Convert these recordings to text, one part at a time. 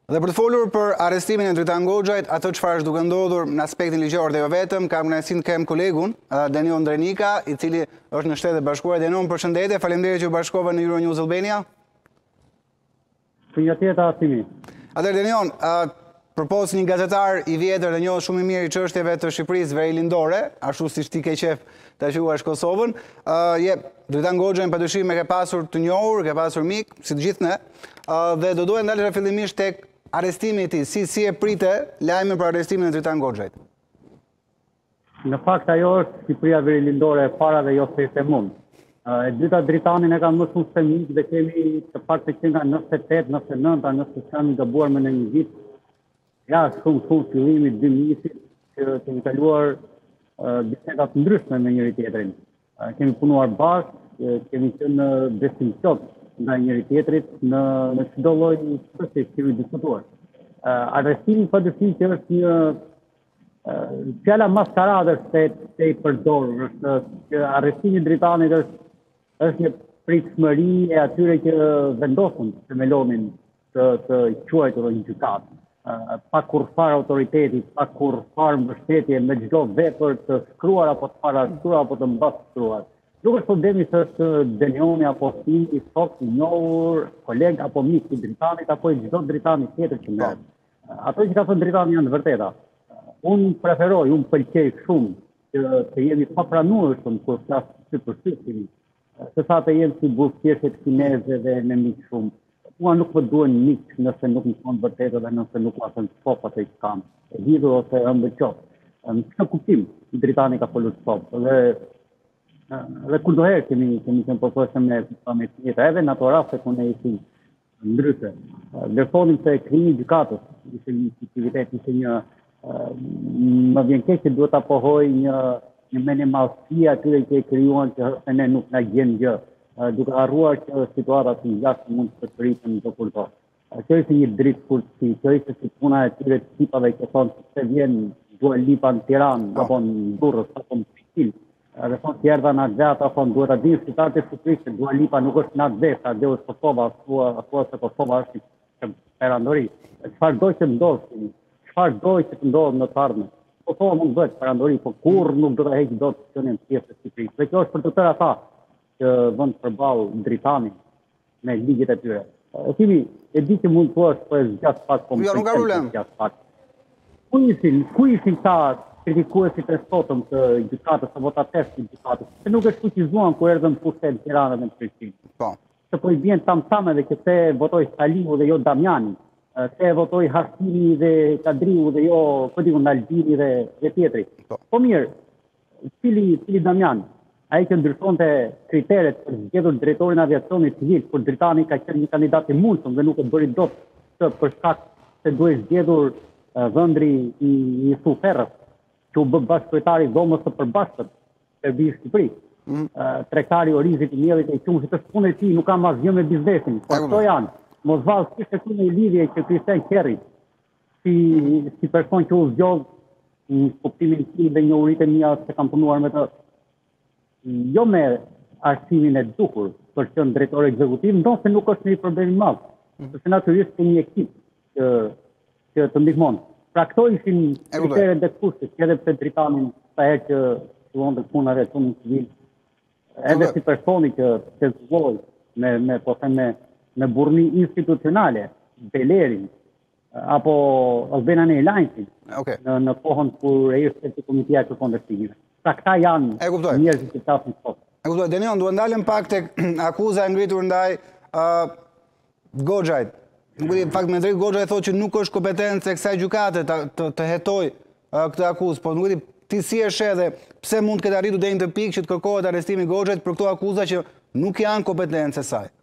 Dhe për të folur për arrestimin e Dritan Goxhait, atë çfarë është duke ndodhur në aspektin ligjor dhe jo vetëm, kam kënaqësinë të kem kolegun Denion Drenika, i cili është në Shtetet Bashkuara. Denion, përshëndetje, faleminderit që u bashkove në Euronews Albania. Atëherë Denion, përpos një gazetar i vjetër dhe njohur shumë i mirë i çështjeve të Shqipërisë, veri lindore, ashtu siç ti ke qef ta quash Kosovën, Dritan Goxhajin padyshim e ke pasur të njohur, ke pasur mik, si të gjithë ne, dhe do duhet ndalesha fillimisht tek arrestimi i tij. Si e prite lajmin për arrestimin e Dritan Goxhait? Në fakt ajo është Shqipëria veri lindore e para dhe jo se mund. E dyta Dritanin e kam më shumë se mik dhe kemi të paktën që nga 98, 99, nëse s'kam gabuar me në një vit, ja shumë fillimi 2000-it që kemi kaluar biseda të ndryshme me njëri tjetrin. Kemi punuar bashkë, kemi qenë besimqot nga njëri tjetrit në çdo lloj çështje që kemi diskutuar. Arrestimi padyshim që është një fjala maskaradës se i përdor, është që arrestimi i Dritanit është një pritshmëri e atyre që vendosën të melonin të quajtur në gjykatë. Pa kurrfarë autoriteti, pa kurrfarë mbështetje me çdo vepër të shkruar apo të parashkruar apo të mbashkruar. Nuk është problemi se është Denioni apo ti i sot i njohur, koleg apo mik i Dritanit apo i çdo Dritani tjetër që merret. Ato që ka thënë Dritani janë të vërteta. Unë preferoj, unë pëlqej shumë që të jemi papranueshëm kur flas për shqiptimin, se sa të jemi si buzëqeshët kineze dhe me mik shumë. Mua nuk më duen mik nëse nuk më thonë vërtetë dhe nëse nuk më thënë sopat e që kam. E lidhur ose ëmbël qoftë. Në këtë kuptim, Dritani ka folur sopë. Dhe kurdoherë kemi qenë përpërshëm me tjetë, edhe në ato raste ku ne ishim ndryshe. Vërfonim se krijimi i gjykatës ishte një aktivitet, ishte një më vjen keq që duhet ta pohoj një minimalsi atyre që e krijuan që ne nuk na gjen gjë, duke harruar që situatat në jashtë mund të përsëriten çdo kur do. Kjo është një dritë kursi, kjo është si puna e tyre tipave që thonë se vjen Dua Lipa në Tiranë apo në Durrës apo në Prishtinë. Dhe thonë që erdha në Atë, thonë duhet ta dinë qytetarët e Shqipërisë se Dua Lipa nuk është në Atë, ajo është Kosova, thua se Kosova është një perandori. Çfarë do që ndodhë, çfarë do që të ndodhë në të ardhmen. Kosova mund bëhet perandori, por kurrë nuk do ta heqë dot qendrën pjesë të Shqipërisë. Dhe kjo është për të tërë ata që vënd përballë Dritanin me ligjet e tyre. E di që mund të thuash po e zgjat pak Jo, nuk ka problem. Ku ishin ta kritikuesit e sotëm të gjykatës apo ta testit të gjykatës? Se nuk e shfuqizuan kur erdhën në pushtet në Tiranë dhe në Prishtinë. Po. Se po i vjen tamtameve që se votoi Staliu dhe jo Damiani, se votoi Hashimi dhe Kadriu dhe jo Albini dhe tjetri. Po mirë, cili Damian? Ai që ndryshonte kriteret për zgjedhur drejtorin e aviacionit civil, por Dritani ka qenë një kandidat i mundshëm dhe nuk e bëri dot për shkak se duhej zgjedhur vëndri i Thuferrës, që u bë bashkëkryetari i Dhomës së Përbashkët, Serbi Shqipëri. Tregtari Orizit i Miellit e qumshit është punë e tij, nuk ka asgjë me biznesin. Po ato janë. Mosvall kishte këtu një lidhje që Kristen Kerri, si person që u zgjodh në kuptimin tim dhe njohuritë mia se kam punuar me të. Jo me arsimin e duhur për qenë drejtor ekzekutiv, ndoshta nuk është një problem i madh, sepse natyrisht ka një ekip që të ndihmon. Pra këto ishin kriteret dhe kushtet, edhe pse Dritanin sa herë që fillonte puna e punën civil, edhe si personi që zgjodhoi me burrni institucionale, Belerin apo Albenan Elajnsin në kohën kur ai ishte te Komiteti i Kërkon Dështimeve. Pra këta janë njerëzit që tasin sot. E kuptoj, Denion, duhet ndalem pak tek akuza e ngritur ndaj Goxhait. Në fakt me drejt Goxhaj thotë që nuk është kompetencë e kësaj gjykate të hetoj këtë akuzë, po nuk e di ti si e sheh dhe pse mund të ketë arritur deri në të pikë që të kërkohet arrestimi i Goxhait për këto akuza që nuk janë kompetencë e saj.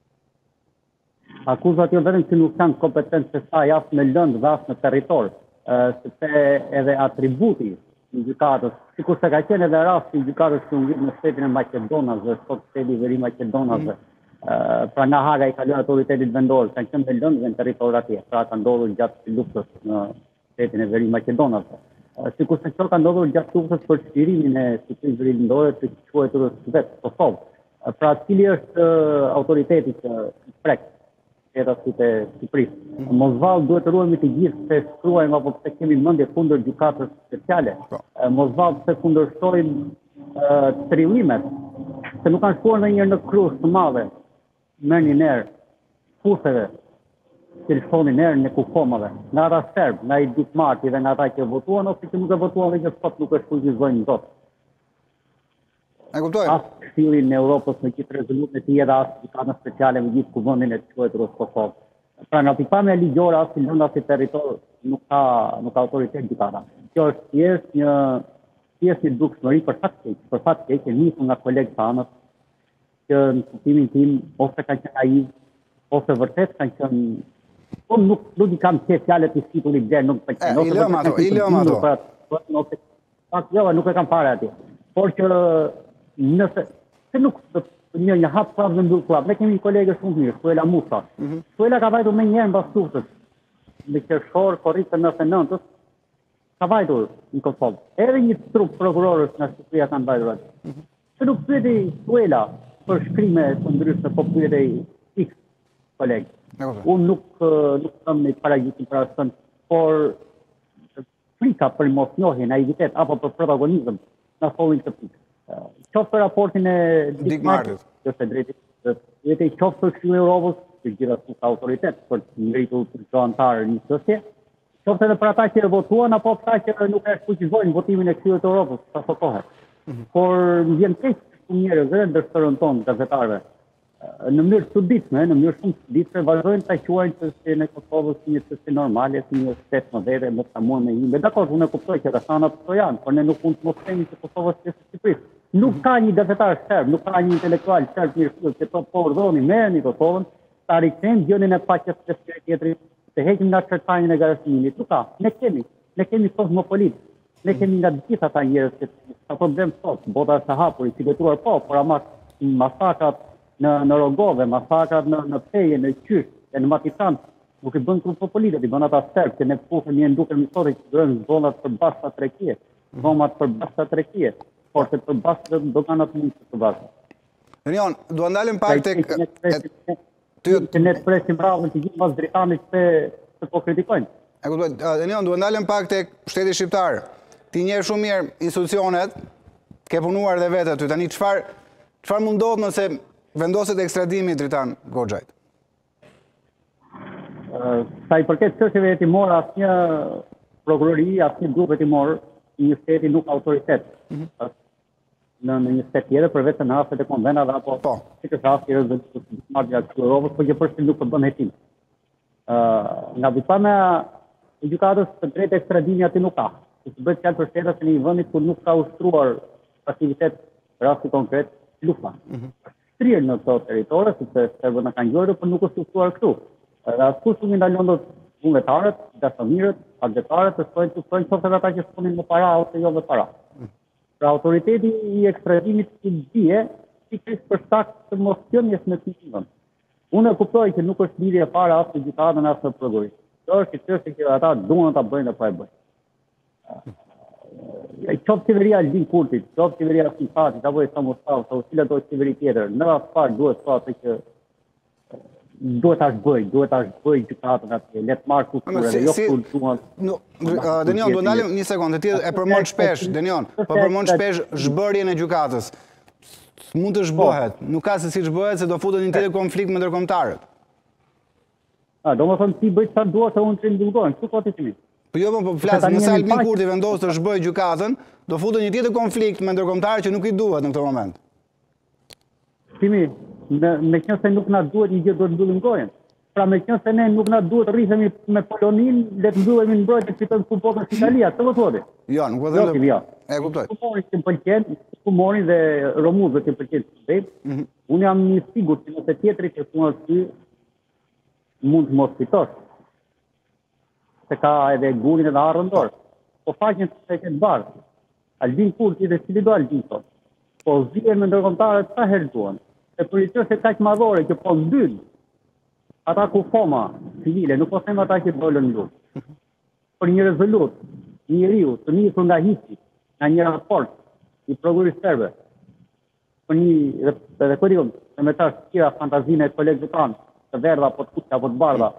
Akuzat jo vetëm që nuk kanë kompetencë e saj as në lëndë dhe as në territor, sepse edhe atributi i gjykatës, sikur se ka qenë edhe rasti i gjykatës që u ngrit në shtetin e Maqedonasve, sot shteti i Veri Maqedonasve. Pra nga Haga i kaloi autoritetit vendor, kanë qenë në lëndë dhe në territor atje, pra ka ndodhur gjatë luftës në shtetin e Veri Maqedonasve. Sikur se kjo ka ndodhur gjatë luftës për çlirimin e Shqipërisë Verilandore të quajtur vetë Kosovë. Pra cili është autoriteti që prek shtetasit e Shqipërisë. Mos vallë duhet të ruhemi të gjithë se shkruajmë apo pse kemi mendje kundër gjykatës speciale. Mos vallë pse kundërshtojmë trillimet, se nuk kanë shkuar ndonjëherë në krush të madhe. Merrnin erë fuseve, që shkonin erë në kukomave, nga ata serbë, nga i dikmarti dhe nga ata që votuan, ose që nuk e votuan dhe që sot nuk e shkullizojnë dot. E kuptoj. Asë Këshilli në Europës me gjithë rezolutën e tij edhe asë gjykatën speciale me gjithë kuvendin e quhet Kosovë. Pra nga pikpamja ligjore as si lënda si territor nuk ka autoritet gjykata. Kjo është thjesht një dukshmëri për fat keq e nisur nga kolegë tanët që në kuptimin tim ose kanë qenë naiv, ose vërtet kanë qenë nuk i kam qenë fjalët i fiturit dhe nuk pëlqen. I lëm ato. Jo, nuk e kam parë atje. Por që nëse nuk një hap prapë në ndur prapë. Ne kemi një kolege shumë të mirë, Suela Musa. Suela ka vajtur më njëherë mbas luftës. Në qershor, korrik të 99-s, ka vajtur në Kosovë. Edhe një trup prokurorës nga Shqipëria kanë vajtur aty. Se nuk pyeti Suela për shkrime të ndryshme, po pyetej X kolegë. Unë nuk kam në paragjitim për asën, por frika për mosnjohje, naivitet, apo për protagonizëm, në follin të pikë. Qoftë për raportin e Dikmartit, që se drejti, jetë i qoftë për Këshilli i Europës, që gjithashtu ka autoritet për të ngritur të antarë një çështje, qoftë edhe për ata që votuan apo ata që nuk e shfuqizojnë votimin e Këshillit të Europës, sa sotohet. Por më vjen keq shumë njerëz edhe ndërshërën tonë gazetarëve, në mënyrë çuditshme, në mënyrë shumë çuditshme, vazhdojnë ta quajnë çështjen e Kosovës si një çështje normale, si një shtet më vete, më të pamuar me himbe. Dakor, unë e kuptoj që rrethanat këto janë, por ne nuk mund të mos themi se Kosova është pjesë e Shqipërisë. Nuk ka një gazetar serb, nuk ka një intelektual serb mirëfillt që po urdhëroni merrni Kosovën, ta rikthejmë gjendjen e paqes së tjetrit, të heqim nga çertanjin e garashimit. Nuk ka. Ne kemi kozmopolit. Ne kemi nga të gjithë ata njerëz që ka problem sot, bota është e hapur, i sigurtuar po, por ama masakrat në Rogove, masakrat në Peje, në Qysh, e në Matikan, nuk i bën kozmopolitët, i bën ata serbë, që ne puthëm një ndukëm historik që dërën zonat për bashkë trekje, zomat për bashkë trekje, por që për bashkë doganat mund të bashkë. Denion, duha ndalim pak tek... Që ne të presim radhën që gjithë mas dritanit se po kritikojnë. Denion, duha ndalim pak tek shteti shqiptar. Ti njeh shumë mirë institucionet, ke punuar dhe vetë aty. Tani çfarë mundohet nëse vendoset ekstradimi Dritan Goxhait? Sa i përket çështjeve hetimore, asnjë prokurori, asnjë grup hetimor i një shteti nuk ka autoritet. Në një shtet tjetër përveç në rastet e konvenave apo siç është rasti i rezultateve të Europës, por që përse nuk bën hetim. Nga pikpamja e gjykatës të drejtë ekstradimi aty nuk ka. Që bëhet fjalë për shtetet e një vendi ku nuk ka ushtruar aktivitet rasti konkret lufta. Shtrier në këto territore, sepse serbët na kanë ngjorë, por nuk është ushtruar këtu. Dhe askush nuk i ndalon dot vullnetarët, dashamirët, advetarët të shkojnë të thonë qoftë ata që shkonin me para ose jo me para. Pra autoriteti i ekstradimit që bie pikërisht për shkak të mosqenies në Kosovë. Unë e kuptoj që nuk është lidhje fare as me gjykatën as me prokurorin. Kjo është çështje që ata duan ta bëjnë apo e bëjnë. Qoftë qeveria Albin Kurtit, qoftë qeveria Sifatit, apo e Samostav, apo cila do të qeveri tjetër, në rast fare duhet thotë që duhet ta bëj gjykatën atje, le të marrë kulturën dhe jo kulturën. Denion, do ndalim një sekondë, ti e përmend shpesh, Denion, po përmend shpesh zhbërjen e gjykatës. Mund të zhbohet, nuk ka se si zhbohet se do futen një tjetër konflikt me ndërkombëtarët. Domethënë ti bëj çfarë dua se unë të ndërgojnë, çu po ti themi. Po jo, po flas, nëse Albin Kurti vendos të zhbojë gjykatën, do futen një tjetër konflikt me ndërkombëtarët që nuk i duhet në këtë moment. Timi, me qenë se nuk na duhet një gjë do të mbyllim gojën. Pra me qenë se ne nuk na duhet të rrihemi me Polonin, le të mbyllemi në mbrojtje të fitojmë kupotën si Italia, të më thotë. Jo, nuk po them. E kuptoj. Kuponin që më pëlqen, kumonin dhe romuzët që më pëlqen të unë jam një sigurt që nëse tjetri që punon ty mund të mos fitosh. Se ka edhe gurin edhe arrën dorë. Po faqen se ke të bardhë. Albin Kurti dhe cili do Albin sot. Po zihen me ndërkombëtarët sa herë duan. E për një çështje kaq madhore që po ndyn ata ku foma civile, nuk po them ata që dolën në luftë. Për një rezolut, një njeriu të nisur nga hiçi, nga një raport i prokurorisë serbe. Për një edhe kujtim, se me tash tjera fantazinë e kolegëve tanë, të verdha, apo të kuqe, apo të bardha.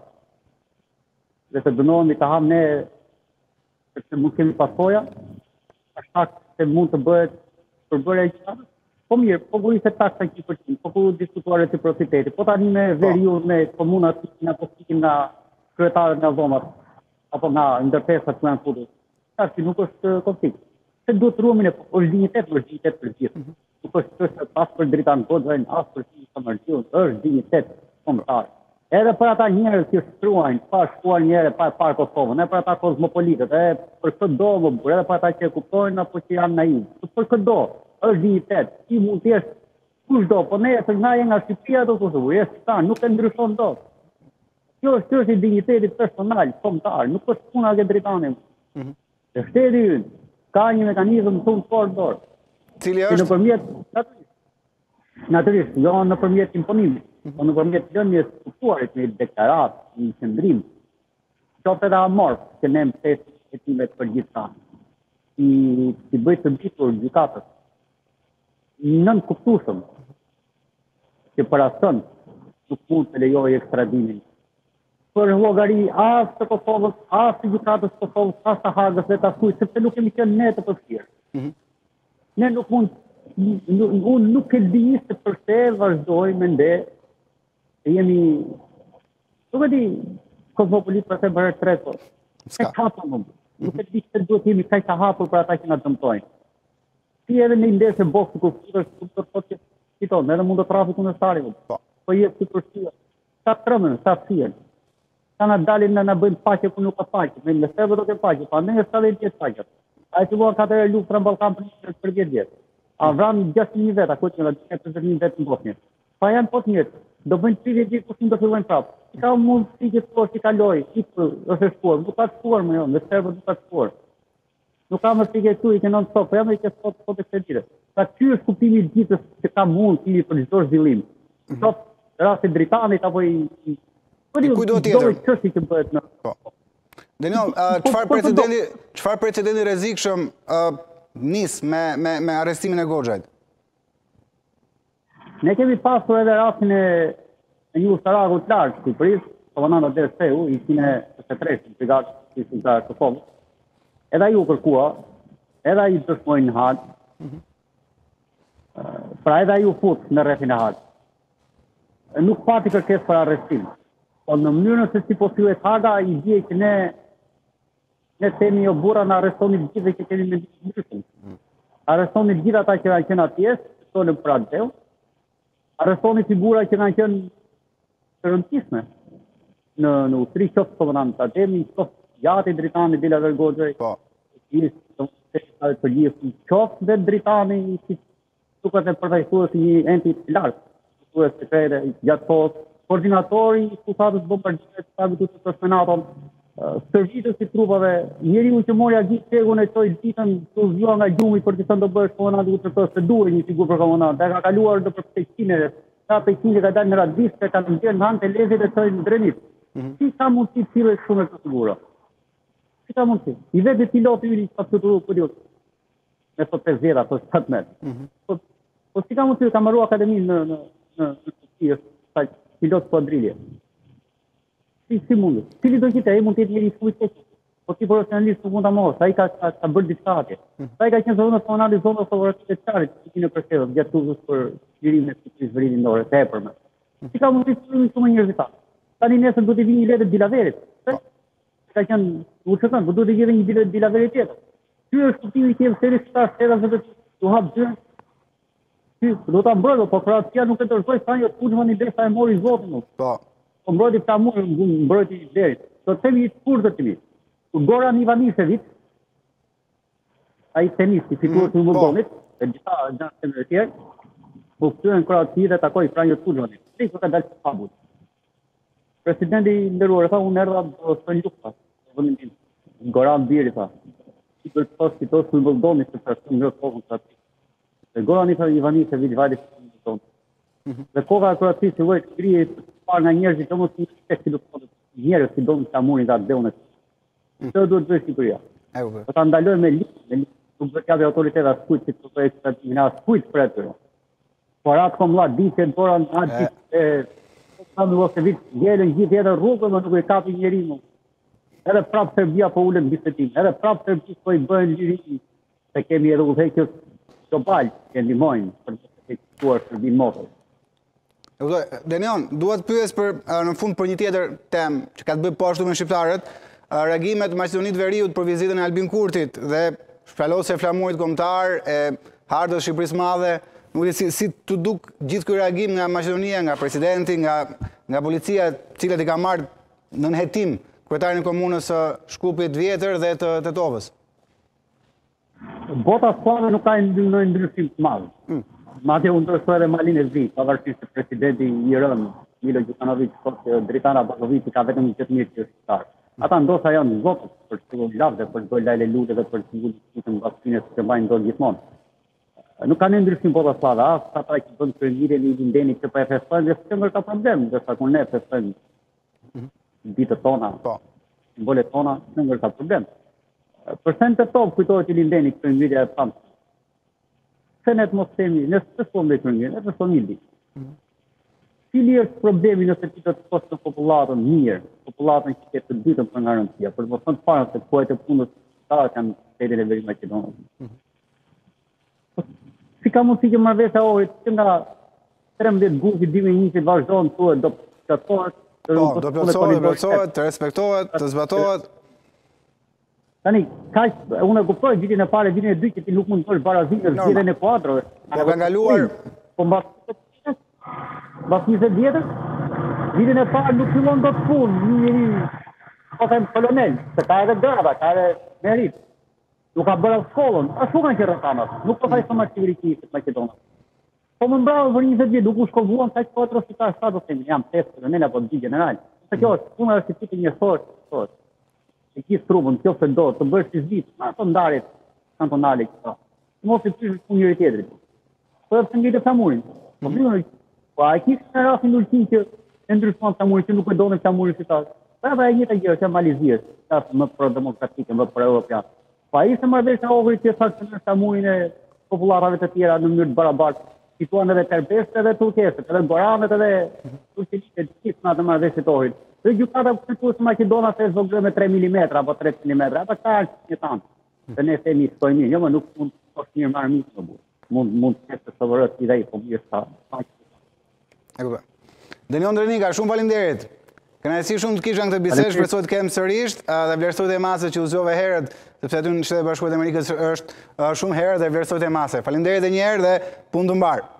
Dhe të dënohemi të ham ne, sepse mund kemi pasoja, ashtu se mund të bëhet përbërja e gjëra. Po mirë, po ku ishte taksa 100%, po ku diskutuar reciprociteti, po tani me veriun me komunat apo sikim nga kryetarët nga zonat, apo nga ndërtesat që janë futur. Tash nuk është konflikt. Se duhet të ruhemi ne, është dinjitet për gjithë. Nuk është as për Dritan Goxhën, as për Samardhiun, është dinjitet kombëtar. Edhe për ata njerëz që shkruajnë, pa shkuar një herë pa parë Kosovën, edhe për ata kozmopolitët, edhe për këtë do më burë, edhe për ata që e kuptojnë apo që janë naiv. Për këtë do, është dinjitet. Ti mund të jesh kushdo, po ne se na nga Shqipëria do të thotë, je shtan, nuk e ndryshon dot. Kjo është çështje e dinjitetit personal, kombëtar, nuk është puna e Dritanit. Dhe shteti ynë ka një mekanizëm shumë fort dorë. Cili është? Nëpërmjet natyrisht, jo nëpërmjet imponimit, po nëpërmjet lënies të kuptuarit në deklaratë, në qendrim. Qoftë edhe amorf që ne mbështesim hetimet për gjithçka. I bëj të ditur gjykatës. Nën kuptueshëm që për asën nuk mund të lejojë ekstradimin. Për llogari as të Kosovës, as të gjykatës së Kosovës, as të Hagës dhe të askujt, sepse nuk kemi qenë ne të përfshirë. Ne nuk mund, unë nuk e di se përse vazhdoj me nde, e jemi, nuk e di, kozmopolit përse bërë të tretë, e hapur më, nuk e di se duhet jemi kaj të hapur për ata që nga dëmtojnë. Si edhe në ndesë e boksë ku futër, të thotë që fiton, edhe mund të trafiku në Sarajevo, po jetë si përshirë, sa trëmën, sa fjerë. Sa na dalin në bëjnë paqe ku nuk ka paqe, me në sebe do të paqe, pa ne sa dhe tjetë paqe. A e që luan 4 luftra në Ballkan për 10 vjetë. A vranë 6.000 vetë, ako që nga 20 vetë në Bosnjë. Pa janë po të njëtë, do bëjnë 30 vjetë ku shumë do fillojnë prapë. I ka mund si që të që kaloj, është shkuar, nuk ka të shkuar më jo, në sebe nuk ka të shkuar. Nuk ka më sike tu, i ke non stop, po jam i ke stop e këtire. Ka ky është kuptimi gjithës që ka mund timi për çdo zhvillim. Stop, rasti Dritanit apo i kujdo tjetër? Denion, çfarë precedenti rrezikshëm nis me arrestimin e Goxhait? Ne kemi pasur edhe rastin e një ustaraku të lartë Shqipërisë, komandant Derseu, i 123 brigadë të Shqiptarë të Kosovës. Edhe ai u kërkua, edhe ai dëshmoi në Hag. Pra edhe ai u fut në rrethin e Hag. Nuk pati kërkesë për arrestim. Po në mënyrën se si po thyet Haga, i bie që ne themi jo burra në arrestoni të gjithë që kemi mendim ndryshëm. Arrestoni të gjithë ata që kanë qenë atje, tonën për atë. Arrestoni figura që kanë qenë të rëndësishme në ushtri, qoftë komandant Ademi, qoftë Jati Dritani, Dila Vergoxhaj, qoftë dhe Dritani, si duket e përfaqësues si një entitet i lartë, përfaqësues sekrete gjatë kohës, koordinatori i kushtës bombardimit të Stabilit të Senaton, servitës i trupave, njeriu që mori agjit shegun e çoi ditën të zgjuar nga gjumi për të thënë do bësh komandant të kërkos se duhet një figurë për komandant. Ka kaluar do për Pekinën, sa Pekinit ka dalë në radistë, kanë ndjerë në hanë të lezit e çojnë në drenit. Si ka mundësi të cilë shumë e të sigura? Si ka mundësi? I vetë piloti yri ka fluturu për ju. Me sot 5 vjeta, sot 7 metë. Po si ka mundësi ka marrua akademinë në Turqi, pilot skuadrilje. Si mundet? Cili do qite, e mund të jetë njëri shumë i keqë. Po ti profesionalisht nuk mund ta morë, sa i ka bërë diçka atje. Sa i ka qenë zonës komunale, zonës favorative të qarit, që ti në përshedhët, gjatë tuzës për lirimin e Shqipërisë vërimin ndore, të epërme. Si ka mund të jetë shumë njerëzita? Tani nesër do të vi një letër Dilaverit. Ka qenë urshëtën, po do të gjeve një Dilaverit tjetër. Ky është kuptimi që seri shtash edhe vetë u hap dyrën. Ky do ta mbrojë, po Kroacia nuk e dorëzoi sa jo Kuzmani Besa e mori zotin. Po mbrojti ta mbrojti i derit. Do të themi të kurrë të mi. Goran Ivanišević, ai tenisti fitues i Moldovës, e gjitha janë të tjerë, po këtyre në Kroaci dhe takoi Franjo Tuđmanin. Ai ka dalë të pabut. Presidenti i nderuar tha unë erdha të lufta. Vendin tim. Goran Biri tha. Si do të thotë fitos në Moldovë të përshtatshëm në kohën e tij. Dhe Goran Ivanišević vajte në Moldovë. Dhe koha e Kroacisë lloj krije parë nga njerëzit që mos i kështu luftë. Njerëz që donin ta mornin nga dheun e Këtë duhet të bëjë Shqipëria. Po ta ndaloj me ligjë, nuk do të japë autoritet as kujt që të bëjë ekstradimin as kujt për atë. Por atë kom la di që Goran sa Milosevic gjelën gjithë jetën rrugën, më nuk e kapi njeri më. Edhe prapë Serbia po ulet në bisetim, edhe prapë Serbia po i bëjnë liri, se kemi edhe udhëheqës global që ndihmojnë për të efektuar shërbim motor. Denion, duhet pyes në fund për një tjetër temë që ka të bëjë po ashtu me shqiptarët, reagimet Maqedonitë Veriut për vizitën e Albin Kurtit dhe shpallose e flamurit kombëtar e Hardës Shqipërisë Madhe. Nuk di si të duk gjithë ky reagim nga Maqedonia, nga presidenti, nga policia, cilët i ka marrë në nënhetim kryetarin e komunës së Shkupit Vjetër dhe të Tetovës. Bota së nuk ka në ndryshim të madh. Madje u ndryshoi edhe Malin e Zi, pavarësisht se presidenti i rënë, Milo Đukanović, thotë që Dritana Bakovići ka vetëm 10.000 qytetarë. Ata ndoshta janë zotët për të shkuar lavde, për të bërë lajle lule dhe për të ngulur vaksinës që mbajnë dorë gjithmonë. Nuk ka në ndryshim bota slave, as ata që bën kryemirjen e Lindenit që po e festojnë dhe s'kemë ka problem, ndërsa kur ne festojmë ditët tona, simbolet tona, s'kemë ka problem. Për sen të top kujtohet që Lindeni kryemirja e thamë. Se ne të mos themi, ne s'peshtojmë me kryemirjen, ne peshtojmë mildi. Cili është problemi nëse ti të postë popullatën mirë, popullatën që ketë të ditën për nga rëndësia, për të mos thënë parë se kuajt e punës ta kanë shtetin e Veri Maqedonës. Si ka mundësi që marrëveshja ohrit që nga 13 gufi 2020 vazhdojnë të do plotësohet, do plotësohet, të respektohet, të zbatohet. Tani, unë e kuptoj vitin e parë, vitin e dytë që ti nuk mund të bësh barazinë në zgjedhjen e kuadrove. Po ka ngaluar. Po mbas 20 vjetër, vitin e parë nuk fillon dot punë, një po them kolonel, se ka edhe grada, ka edhe merit. Nuk ka bërë shkollën, ashtu kanë qenë rëtanat, nuk po thaj sëma qeverisë të Maqedonës. Po më mbrava për 20 vjetë, nuk u shkolluan, sa që po atrocitar, sa do themi, jam 5 kolonel apo 2 general. Se kjo është, puna është që ti një thosht, e kisë trupën, kjo se do, të bësh të zditë, ma të ndarit kantonale këta. Mos i pysh punë njëri tjetrit. Po edhe të ngejtë Flamurin. Po a e kisë në rafin ultin që e ndryshon Flamurin, që nuk e donë Flamurin qytetar. Po edhe e njëta gjë, që Malizirës, më pro demokratike, më pro europian. Po a ishte marrëveshja ohrit që sankcionon Flamurin e popullarave të tjera në mënyrë të barabartë, situan edhe Terbeste edhe Turkeset, edhe Goranet edhe Turqenisht e gjithë në atë marrëveshje të ohrit. Dhe gjykata konstituese Maqedona se zvogloi me 3 mm apo 3 mm, ata ka një tanë. Se ne themi shkoj mirë, jo më nuk mund të është mirë marrë mirë, mund të ketë të sovërët i dhej, po mirë sa. Denion Drenika, shumë faleminderit. Kënaqësi shumë të kisha në këtë bisedë, shpresoj të kem sërish dhe vlerësoj të masë që u zgjove herët, sepse aty në Shtetet Bashkuara të Amerikës është shumë herë dhe vlerësoj të masë. Faleminderit edhe një herë dhe punë të mbarë.